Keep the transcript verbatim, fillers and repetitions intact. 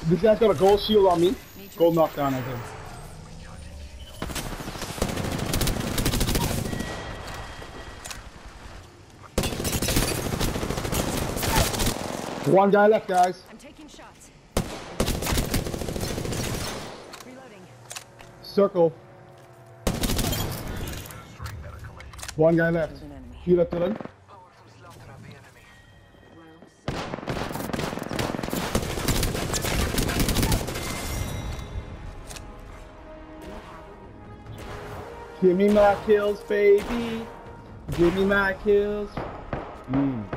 This guy's got a gold shield on me. Gold knockdown, I think. One guy left, guys. I'm taking shots. Reloading. Circle. One guy left. There's an enemy. Heal up, Dylan. Give me my kills, baby. Give me my kills. Mm.